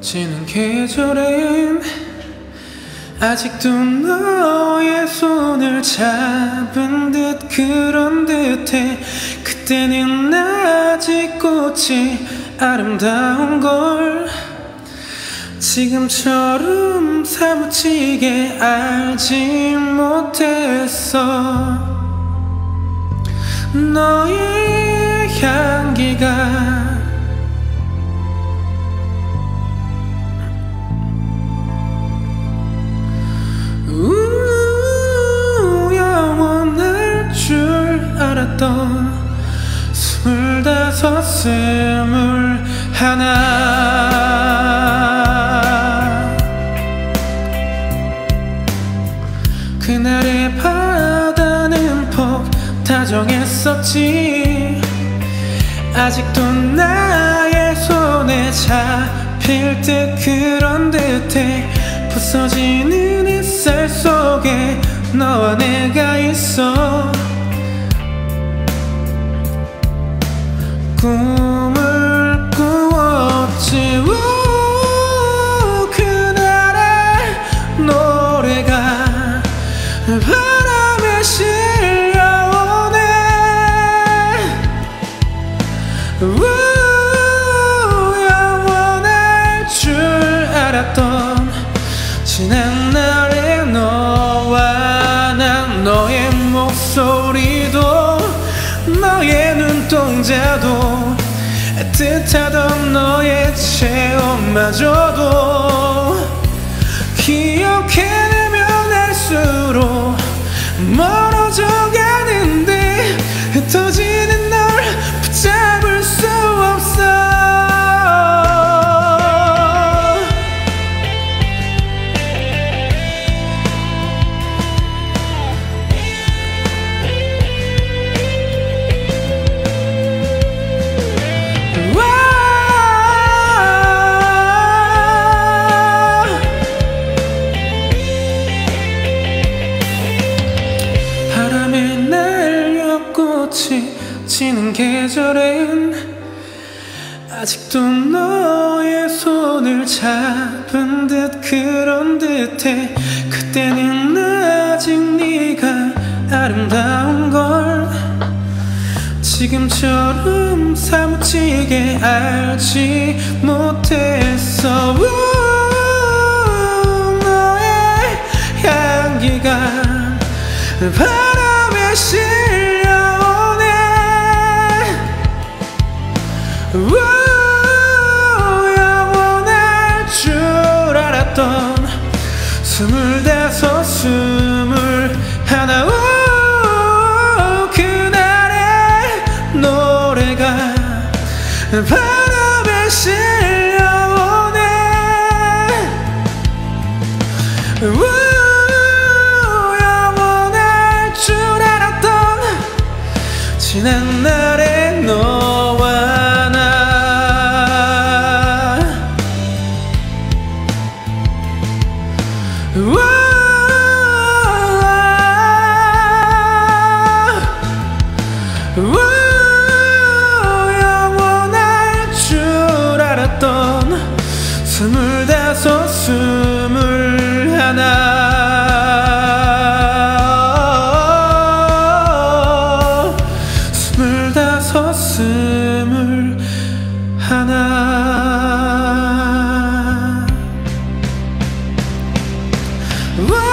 지는 계절엔 아직도 너의 손을 잡은 듯 그런 듯해. 그때는 아직 꽃이 아름다운 걸 지금처럼 사무치게 알지 못했어. 너의 향기가 영원할 줄 알았던 25, 21 그날의 바다는 폭 다정했었지. 아직도 나의 손에 잡힐 듯 그런 듯해. 부서지는 햇살 속에 너와 내가 있어. 꿈을 꾸었지. 그날의 노래가 바람에 실려오네. 영원할 줄 알았던 지난 날의 너와 난, 너의 목소리도 너의 눈동자도 애틋하던 너의 체온마저도 기억해내면 할수록 멀어져 가는데 흩어지는 널 붙잡을 수 없어. 지는 계절엔 아직도 너의 손을 잡은 듯 그런 듯해. 그때는 아직 네가 아름다운 걸 지금처럼 사무치게 알지 못했어. 너의 향기가 바람에 실려오네. 영원할 줄 알았던 25, 21 그날의 노래가 바람에 실려오네. 영원할 줄 알았던 지난 날의 너와 영원할 줄 알았던 25, 21 21